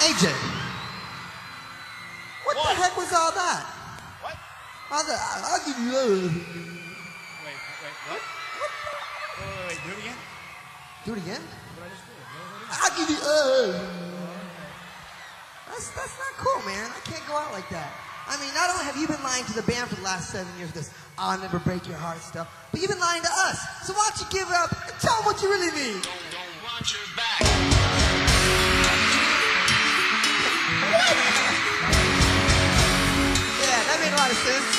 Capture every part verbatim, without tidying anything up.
A J. What, What? the heck was all that? What? All the, I'll give you. Uh, Wait, wait, what? Wait, wait, wait, do it again? do it again? What I just did? I'll give you. Uh, that's that's not cool, man. I can't go out like that. I mean, not only have you been lying to the band for the last seven years, this "I'll never break your heart" stuff, but you've been lying to us. So why don't you give up and tell them what you really mean? Don't, don't watch your back. Yeah, that made a lot of sense.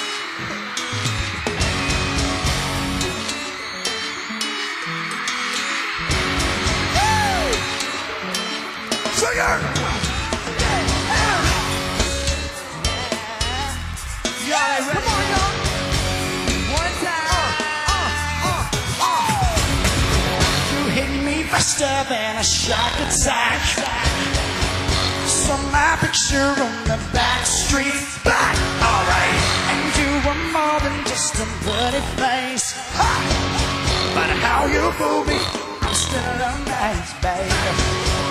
Sugar! Y'all ain't ready. Come on, y'all. One time. Uh, uh, uh. You hit me faster than a shark attack. Saw my picture on the back streets. Back, alright. And you were more than just a pretty face. Ha! But how you fooled me, I'm still amazed, babe.